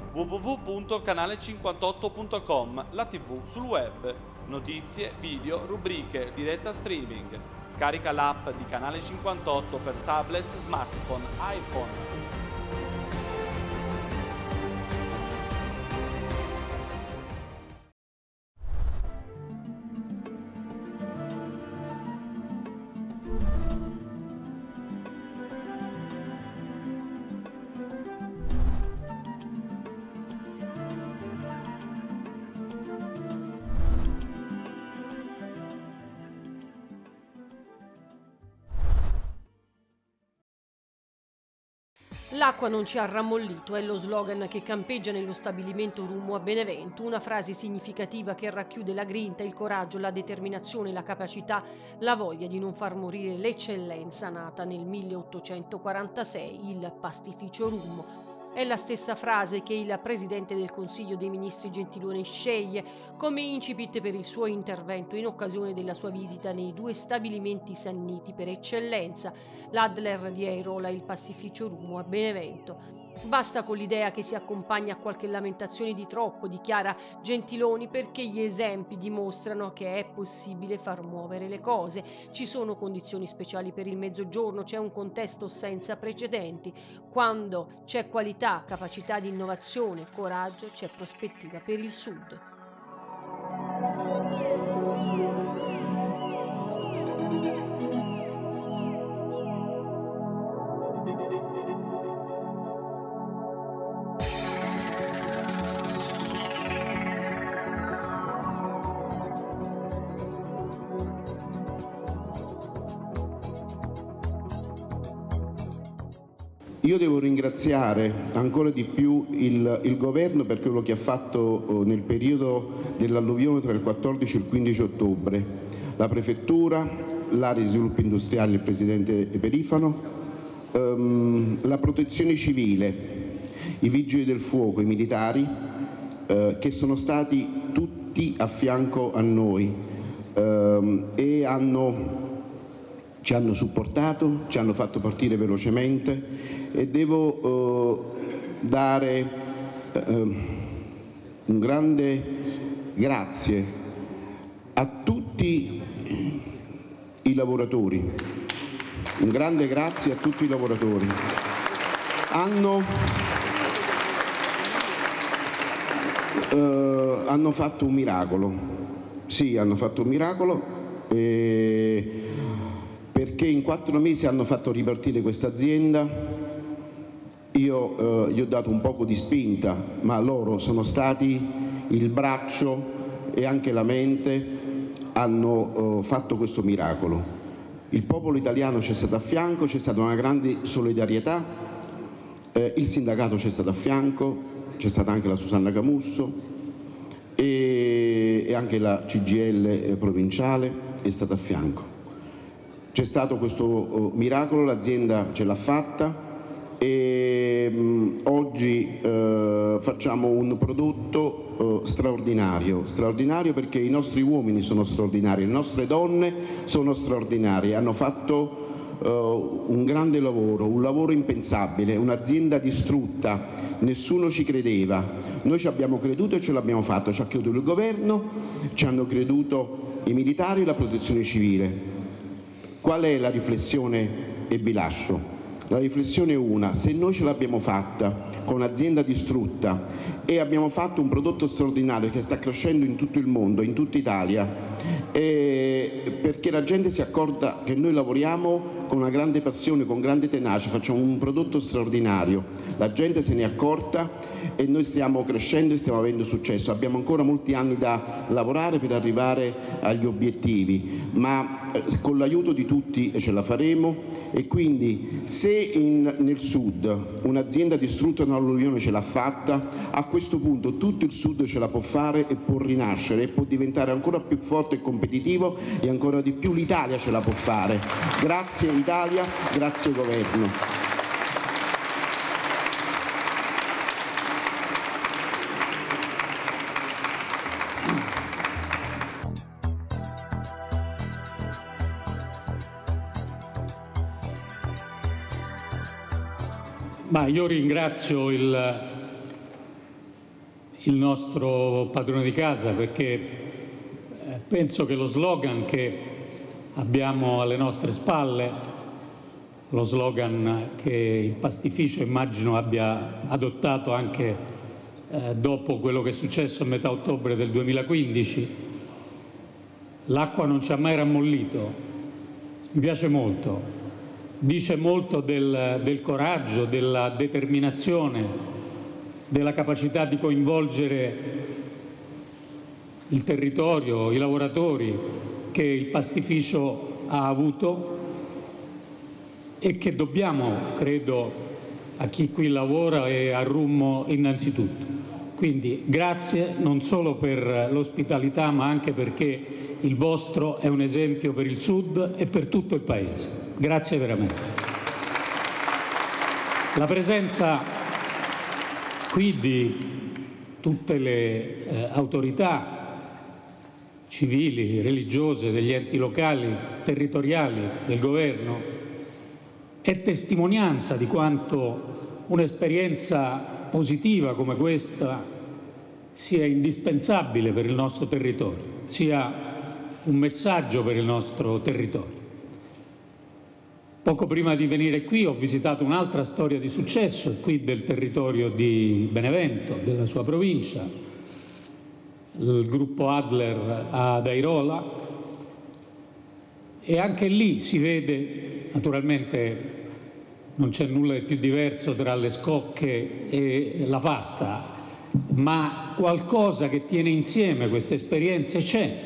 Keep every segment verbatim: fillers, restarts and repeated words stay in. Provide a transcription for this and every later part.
w w w punto canale cinquantotto punto com, la tivù sul web. Notizie, video, rubriche, diretta streaming. Scarica l'app di Canale cinquantotto per tablet, smartphone, iPhone. L'acqua non ci ha rammollito è lo slogan che campeggia nello stabilimento Rumo a Benevento, una frase significativa che racchiude la grinta, il coraggio, la determinazione, la capacità, la voglia di non far morire l'eccellenza nata nel milleottocentoquarantasei, il pastificio Rumo. È la stessa frase che il Presidente del Consiglio dei Ministri Gentiloni sceglie come incipit per il suo intervento in occasione della sua visita nei due stabilimenti sanniti per eccellenza, l'Adler di Airola e il pastificio Rumo a Benevento. Basta con l'idea che si accompagna a qualche lamentazione di troppo, dichiara Gentiloni, perché gli esempi dimostrano che è possibile far muovere le cose. Ci sono condizioni speciali per il Mezzogiorno, c'è un contesto senza precedenti. Quando c'è qualità, capacità di innovazione, coraggio, c'è prospettiva per il Sud. Io devo ringraziare ancora di più il, il Governo per quello che ha fatto nel periodo dell'alluvione tra il quattordici e il quindici ottobre, la Prefettura, l'area di sviluppo industriale, il Presidente Perifano, ehm, la Protezione Civile, i Vigili del Fuoco, i militari, eh, che sono stati tutti a fianco a noi ehm, e hanno, ci hanno supportato, ci hanno fatto partire velocemente. E devo eh, dare eh, un grande grazie a tutti i lavoratori, un grande grazie a tutti i lavoratori. Hanno, eh, hanno fatto un miracolo, sì, hanno fatto un miracolo eh, perché in quattro mesi hanno fatto ripartire questa azienda. Io eh, gli ho dato un poco di spinta, ma loro sono stati il braccio e anche la mente, hanno eh, fatto questo miracolo. Il popolo italiano ci è stato a fianco, c'è stata una grande solidarietà, eh, il sindacato ci è stato a fianco, c'è stata anche la Susanna Camusso e, e anche la C G I L provinciale è stata a fianco. C'è stato questo eh, miracolo, l'azienda ce l'ha fatta. E mh, oggi eh, facciamo un prodotto eh, straordinario, straordinario perché i nostri uomini sono straordinari, le nostre donne sono straordinarie, hanno fatto eh, un grande lavoro, un lavoro impensabile, un'azienda distrutta, nessuno ci credeva, noi ci abbiamo creduto e ce l'abbiamo fatto, ci ha creduto il governo, ci hanno creduto i militari e la protezione civile. Qual è la riflessione e vi lascio? La riflessione è una: se noi ce l'abbiamo fatta con un'azienda distrutta e abbiamo fatto un prodotto straordinario che sta crescendo in tutto il mondo, in tutta Italia, eh, perché la gente si accorga che noi lavoriamo con una grande passione, con grande tenacia, facciamo un prodotto straordinario, la gente se ne è accorta e noi stiamo crescendo e stiamo avendo successo. Abbiamo ancora molti anni da lavorare per arrivare agli obiettivi, ma eh, con l'aiuto di tutti ce la faremo. E quindi se in, nel Sud un'azienda distrutta dall'alluvione ce l'ha fatta, a questo punto tutto il Sud ce la può fare e può rinascere e può diventare ancora più forte e competitivo, e ancora di più l'Italia ce la può fare. Grazie Italia, grazie Governo. Ma io ringrazio il il nostro padrone di casa, perché penso che lo slogan che abbiamo alle nostre spalle, lo slogan che il pastificio immagino abbia adottato anche eh, dopo quello che è successo a metà ottobre del duemilaquindici, l'acqua non ci ha mai rammollito, mi piace molto, dice molto del, del coraggio, della determinazione, della capacità di coinvolgere il territorio, i lavoratori che il pastificio ha avuto e che dobbiamo, credo, a chi qui lavora e a Rummo innanzitutto. Quindi grazie non solo per l'ospitalità, ma anche perché il vostro è un esempio per il Sud e per tutto il Paese. Grazie veramente. La presenza qui di tutte le eh, autorità civili, religiose, degli enti locali, territoriali, del governo, è testimonianza di quanto un'esperienza positiva come questa sia indispensabile per il nostro territorio, sia un messaggio per il nostro territorio. Poco prima di venire qui ho visitato un'altra storia di successo qui del territorio di Benevento, della sua provincia, il gruppo Adler ad Airola, e anche lì si vede, naturalmente non c'è nulla di più diverso tra le scocche e la pasta, ma qualcosa che tiene insieme queste esperienze c'è,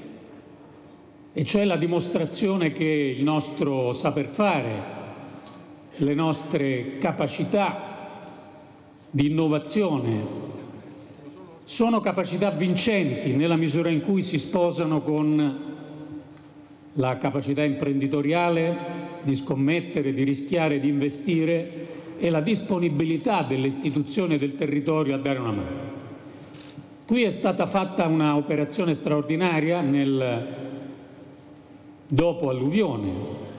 e cioè la dimostrazione che il nostro saper fare, le nostre capacità di innovazione sono capacità vincenti nella misura in cui si sposano con la capacità imprenditoriale di scommettere, di rischiare, di investire e la disponibilità delle istituzioni e del territorio a dare una mano. Qui è stata fatta un'operazione straordinaria nel dopo alluvione.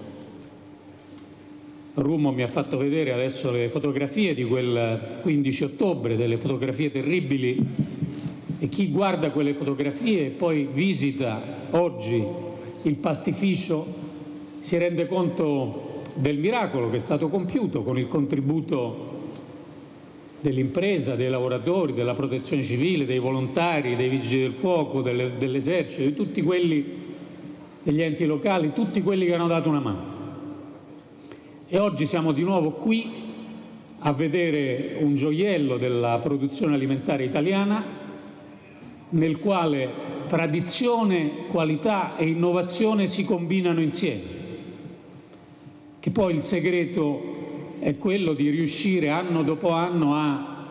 Rummo mi ha fatto vedere adesso le fotografie di quel quindici ottobre, delle fotografie terribili, e chi guarda quelle fotografie e poi visita oggi il pastificio si rende conto del miracolo che è stato compiuto con il contributo dell'impresa, dei lavoratori, della protezione civile, dei volontari, dei vigili del fuoco, delle, dell'esercito, di tutti quelli, degli enti locali, tutti quelli che hanno dato una mano. E oggi siamo di nuovo qui a vedere un gioiello della produzione alimentare italiana, nel quale tradizione, qualità e innovazione si combinano insieme. Che poi il segreto è quello di riuscire anno dopo anno a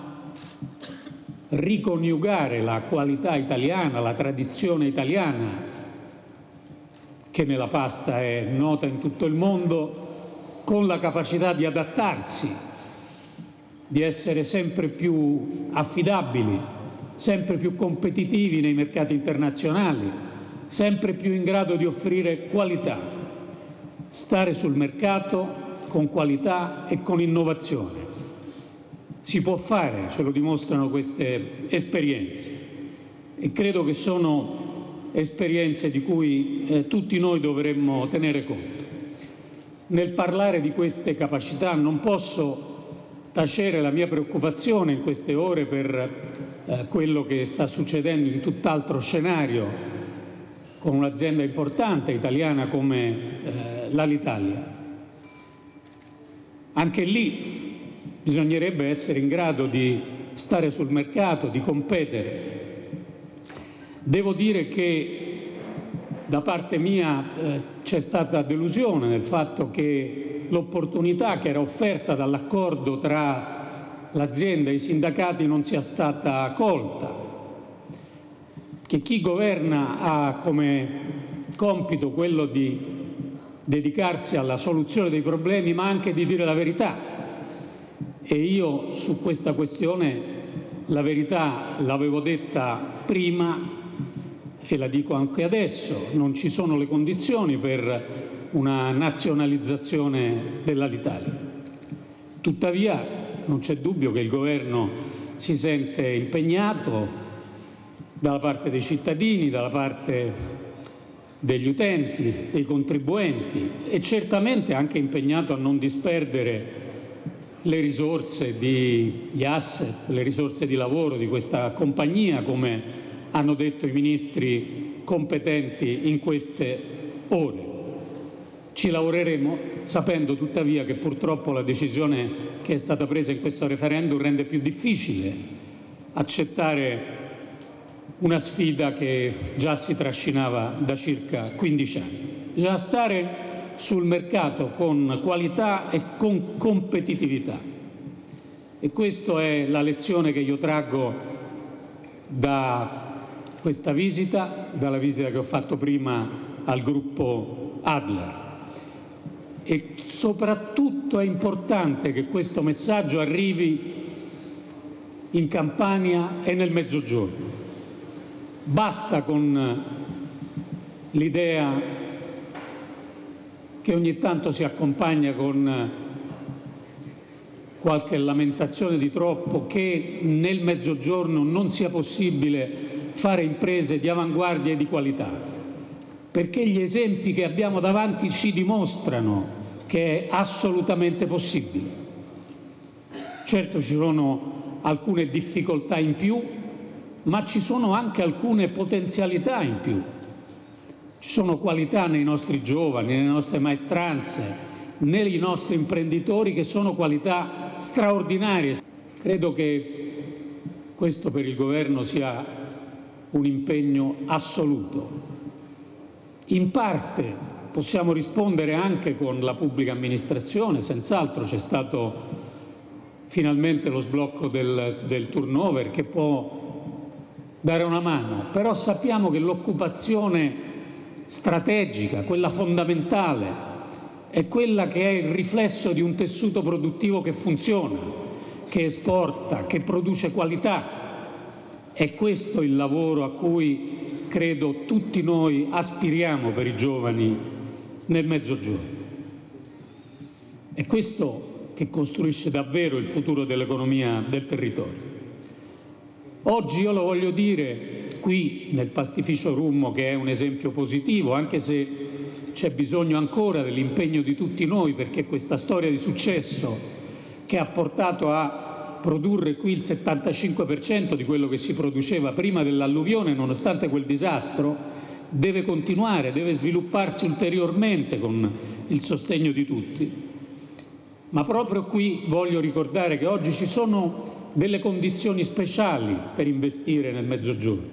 riconiugare la qualità italiana, la tradizione italiana, che nella pasta è nota in tutto il mondo, con la capacità di adattarsi, di essere sempre più affidabili, sempre più competitivi nei mercati internazionali, sempre più in grado di offrire qualità. Stare sul mercato con qualità e con innovazione. Si può fare, ce lo dimostrano queste esperienze, e credo che sono esperienze di cui eh, tutti noi dovremmo tenere conto. Nel parlare di queste capacità non posso tacere la mia preoccupazione in queste ore per eh, quello che sta succedendo in tutt'altro scenario con un'azienda importante italiana come eh, l'Alitalia. Anche lì bisognerebbe essere in grado di stare sul mercato, di competere. Devo dire che da parte mia eh, c'è stata delusione nel fatto che l'opportunità che era offerta dall'accordo tra l'azienda e i sindacati non sia stata colta, che chi governa ha come compito quello di dedicarsi alla soluzione dei problemi, ma anche di dire la verità. E io su questa questione la verità l'avevo detta prima e la dico anche adesso: non ci sono le condizioni per una nazionalizzazione dell'Alitalia. Tuttavia non c'è dubbio che il governo si sente impegnato dalla parte dei cittadini, dalla parte degli utenti, dei contribuenti e certamente anche impegnato a non disperdere le risorse di, gli asset, le risorse di lavoro di questa compagnia, come hanno detto i ministri competenti in queste ore. Ci lavoreremo sapendo tuttavia che purtroppo la decisione che è stata presa in questo referendum rende più difficile accettare una sfida che già si trascinava da circa quindici anni. Bisogna stare sul mercato con qualità e con competitività. E questa è la lezione che io traggo da questa visita, dalla visita che ho fatto prima al gruppo Adler. E soprattutto è importante che questo messaggio arrivi in Campania e nel Mezzogiorno. Basta con l'idea che ogni tanto si accompagna con qualche lamentazione di troppo che nel Mezzogiorno non sia possibile fare imprese di avanguardia e di qualità, perché gli esempi che abbiamo davanti ci dimostrano che è assolutamente possibile. Certo ci sono alcune difficoltà in più, ma ci sono anche alcune potenzialità in più. Ci sono qualità nei nostri giovani, nelle nostre maestranze, nei nostri imprenditori che sono qualità straordinarie. Credo che questo per il Governo sia un impegno assoluto. In parte possiamo rispondere anche con la pubblica amministrazione, senz'altro c'è stato finalmente lo sblocco del, del turnover che può dare una mano, però sappiamo che l'occupazione strategica, quella fondamentale, è quella che è il riflesso di un tessuto produttivo che funziona, che esporta, che produce qualità. È questo il lavoro a cui credo tutti noi aspiriamo per i giovani nel Mezzogiorno. È questo che costruisce davvero il futuro dell'economia del territorio. Oggi io lo voglio dire qui nel pastificio Rummo, che è un esempio positivo, anche se c'è bisogno ancora dell'impegno di tutti noi, perché questa storia di successo che ha portato a produrre qui il settantacinque per cento di quello che si produceva prima dell'alluvione, nonostante quel disastro, deve continuare, deve svilupparsi ulteriormente con il sostegno di tutti. Ma proprio qui voglio ricordare che oggi ci sono delle condizioni speciali per investire nel Mezzogiorno.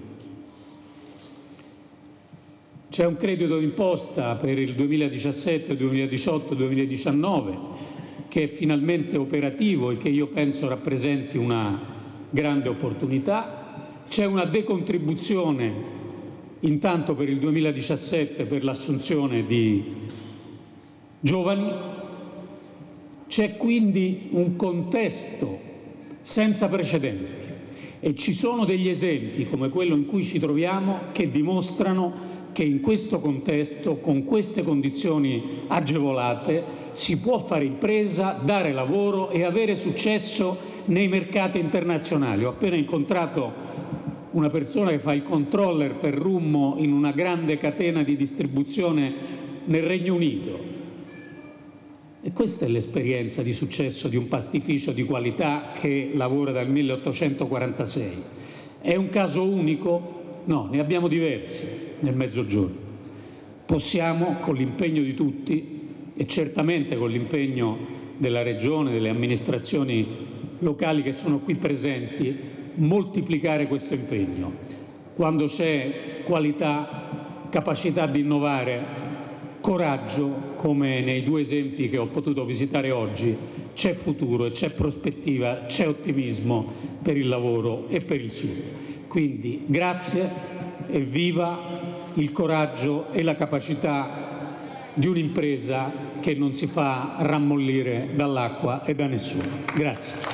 C'è un credito d'imposta per il duemiladiciassette, duemiladiciotto, duemiladiciannove che è finalmente operativo e che io penso rappresenti una grande opportunità. C'è una decontribuzione intanto per il duemiladiciassette per l'assunzione di giovani. C'è quindi un contesto senza precedenti e ci sono degli esempi come quello in cui ci troviamo che dimostrano che in questo contesto, con queste condizioni agevolate, si può fare impresa, dare lavoro e avere successo nei mercati internazionali. Ho appena incontrato una persona che fa il controller per Rummo in una grande catena di distribuzione nel Regno Unito. E questa è l'esperienza di successo di un pastificio di qualità che lavora dal milleottocentoquarantasei. È un caso unico? No, ne abbiamo diversi nel Mezzogiorno. Possiamo, con l'impegno di tutti e certamente con l'impegno della Regione, delle amministrazioni locali che sono qui presenti, moltiplicare questo impegno. Quando c'è qualità, capacità di innovare, coraggio, come nei due esempi che ho potuto visitare oggi, c'è futuro e c'è prospettiva, c'è ottimismo per il lavoro e per il Sud. Quindi grazie e viva il coraggio e la capacità di un'impresa che non si fa rammollire dall'acqua e da nessuno. Grazie.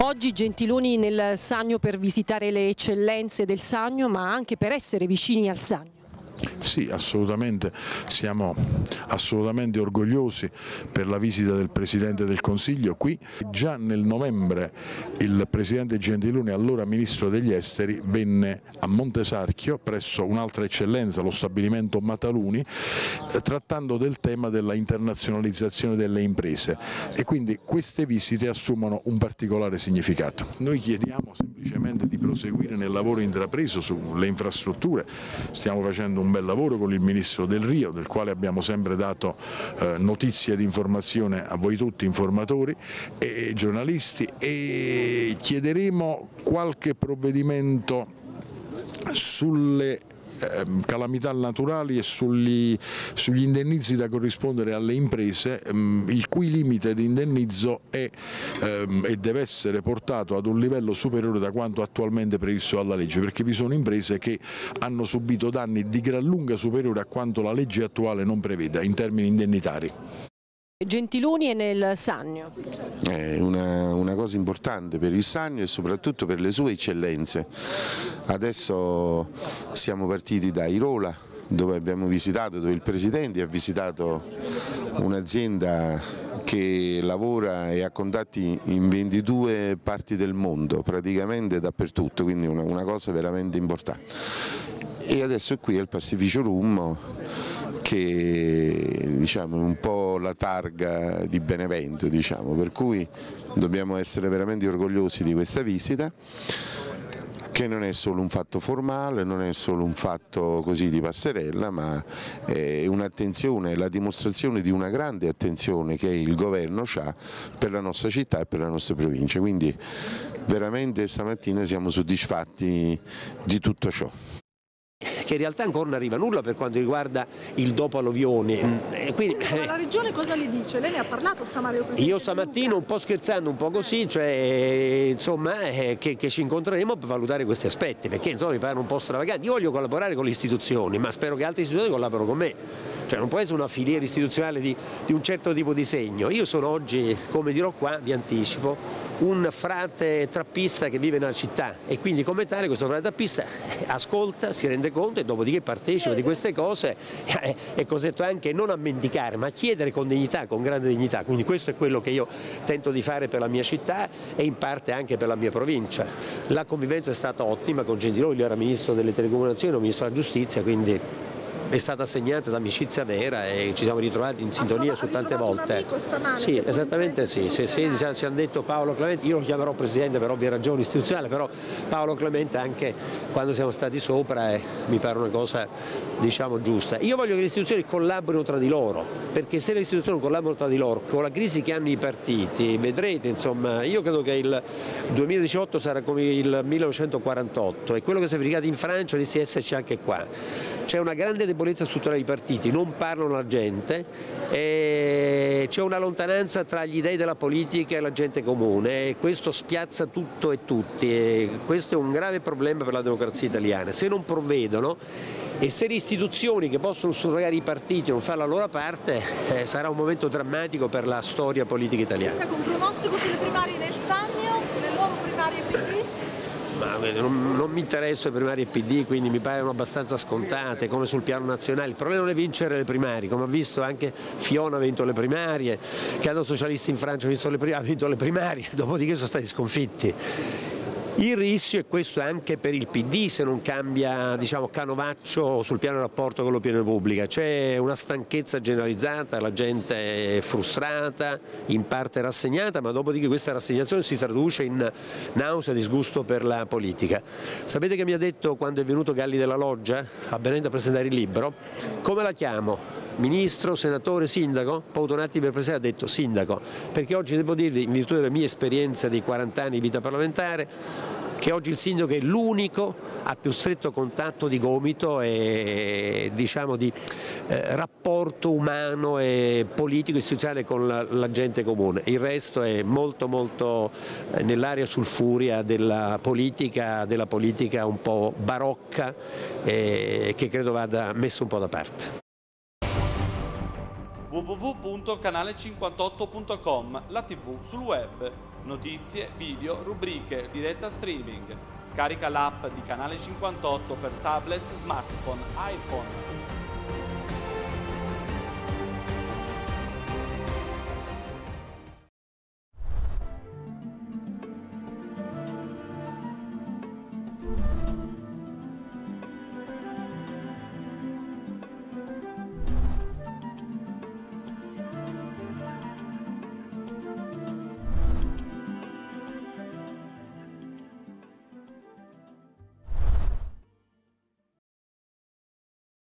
Oggi Gentiloni nel Sannio per visitare le eccellenze del Sannio, ma anche per essere vicini al Sannio. Sì, assolutamente, siamo assolutamente orgogliosi per la visita del Presidente del Consiglio qui. Già nel novembre il Presidente Gentiloni, allora Ministro degli Esteri, venne a Montesarchio presso un'altra eccellenza, lo stabilimento Mataluni, trattando del tema della internazionalizzazione delle imprese, e quindi queste visite assumono un particolare significato. Noi chiediamo semplicemente di proseguire nel lavoro intrapreso sulle infrastrutture. Stiamo facendo un bel lavoro con il Ministro Del Rio, del quale abbiamo sempre dato eh, notizie ed informazione a voi tutti informatori e giornalisti, e chiederemo qualche provvedimento sulle calamità naturali e sugli, sugli indennizi da corrispondere alle imprese, ehm, il cui limite di indennizzo è ehm, e deve essere portato ad un livello superiore da quanto attualmente previsto dalla legge, perché vi sono imprese che hanno subito danni di gran lunga superiore a quanto la legge attuale non preveda in termini indennitari. Gentiloni è nel Sannio. È una, una cosa importante per il Sannio e soprattutto per le sue eccellenze. Adesso siamo partiti da Airola, dove abbiamo visitato, dove il Presidente ha visitato un'azienda che lavora e ha contatti in ventidue parti del mondo, praticamente dappertutto, quindi una, una cosa veramente importante. E adesso qui è il Pastificio Rum, che diciamo, è un po' la targa di Benevento, diciamo, per cui dobbiamo essere veramente orgogliosi di questa visita, che non è solo un fatto formale, non è solo un fatto così di passerella, ma è un'attenzione, la dimostrazione di una grande attenzione che il governo ha per la nostra città e per la nostra provincia, quindi veramente stamattina siamo soddisfatti di tutto ciò. Che in realtà ancora non arriva nulla per quanto riguarda il dopo alluvioni. E quindi, sì, ma la Regione cosa le dice? Lei ne ha parlato stamattina? Io stamattina, un po' scherzando, un po' così, cioè insomma eh, che, che ci incontreremo per valutare questi aspetti, perché insomma mi pare un po' stravaganti. Io voglio collaborare con le istituzioni, ma spero che altre istituzioni collaborino con me. Cioè non può essere una filiera istituzionale di, di un certo tipo di segno. Io sono oggi, come dirò qua, vi anticipo, un frate trappista che vive nella città, e quindi come tale questo frate trappista ascolta, si rende conto e dopodiché partecipa di queste cose. È costretto anche non a mendicare, ma a chiedere con dignità, con grande dignità. Quindi questo è quello che io tento di fare per la mia città e in parte anche per la mia provincia. La convivenza è stata ottima con Gentiloni, lui era Ministro delle Telecomunicazioni, Ministro della Giustizia, quindi è stata segnata da amicizia vera e ci siamo ritrovati in sintonia su tante volte. Sì, esattamente sì, se, se, se, se hanno detto Paolo Clemente, io lo chiamerò Presidente per ovvie ragioni istituzionali, però Paolo Clemente anche quando siamo stati sopra eh, mi pare una cosa diciamo giusta. Io voglio che le istituzioni collaborino tra di loro, perché se le istituzioni collaborano tra di loro, con la crisi che hanno i partiti, vedrete insomma, io credo che il duemiladiciotto sarà come il millenovecentoquarantotto e quello che si è verificato in Francia rischia di esserci anche qua. C'è una grande debolezza strutturale dei partiti, non parlano la gente, c'è una lontananza tra gli dei della politica e la gente comune, e questo spiazza tutto e tutti, e questo è un grave problema per la democrazia italiana. Se non provvedono e se le istituzioni che possono surrogare i partiti non fanno la loro parte, eh, sarà un momento drammatico per la storia politica italiana. Sindaco, un pronostico sulle primarie nel Sannio, sulle nuove primarie P D? Ma non, non mi interessa le primarie P D, quindi mi paiono abbastanza scontate, come sul piano nazionale. Il problema non è vincere le primarie, come ha visto anche Fiona ha vinto le primarie, che hanno socialisti in Francia ha vinto le primarie, dopodiché sono stati sconfitti. Il rischio è questo anche per il P D se non cambia diciamo, canovaccio sul piano del rapporto con l'opinione pubblica. C'è una stanchezza generalizzata, la gente è frustrata, in parte rassegnata, ma dopodiché questa rassegnazione si traduce in nausea e disgusto per la politica. Sapete che mi ha detto quando è venuto Galli della Loggia a Benevento a presentare il libro? Come la chiamo? Ministro, senatore, sindaco? Poi ho avuto un attimo per presentare, ha detto sindaco, perché oggi devo dirvi, in virtù della mia esperienza di quaranta anni di vita parlamentare, che oggi il sindaco è l'unico a più stretto contatto di gomito e diciamo di eh, rapporto umano e politico istituzionale con la, la gente comune. Il resto è molto molto eh, nell'area sulfurea della politica, della politica un po' barocca eh, che credo vada messa un po' da parte. w w w punto canale cinquantotto punto com, la tivù sul web. Notizie, video, rubriche, diretta streaming. Scarica l'app di Canale cinquantotto per tablet, smartphone, iPhone.